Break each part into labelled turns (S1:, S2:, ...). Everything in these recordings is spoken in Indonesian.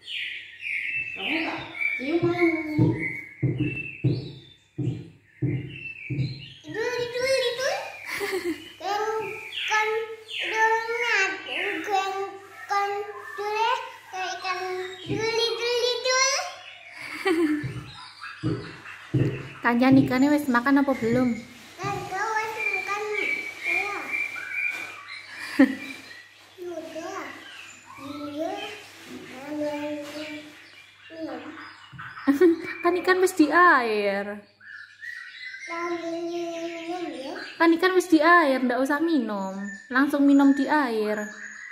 S1: Kamu tak cium mau? Itu. Kan donat, kan dulu kan dulu.
S2: Kancan ikannya wis makan apa belum?
S1: Kan kau wis makan ya. Udah. Iya.
S2: Kan ikan wis di air.
S1: Minum ya.
S2: Kan ikan wis di air, ndak usah minum. Langsung minum di air.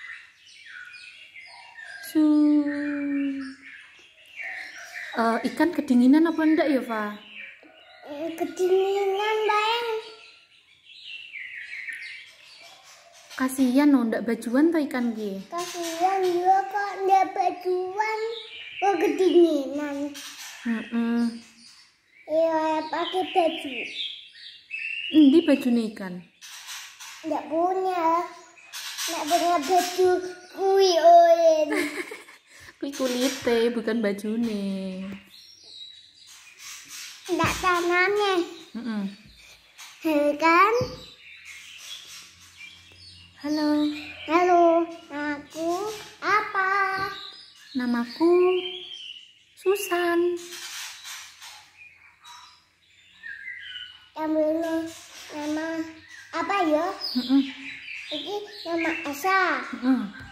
S2: Ikan kedinginan apa ndak ya, Fa?
S1: Kedinginan, Bayang.
S2: Kasihan loh, ndak bajuan tuh ikan ki.
S1: Kasihan juga kok ndak bajuan. Kok kedinginan. Iya, pakai baju.
S2: Endi bajune ikan?
S1: Ndak punya. Ndak punya baju kui oyen.
S2: Kuwi kulite bukan bajune.
S1: Ndak tangannya. Kan?
S2: Halo.
S1: Halo, aku apa?
S2: Namaku Susan.
S1: Kamu nama apa ya? Ini nama Asa.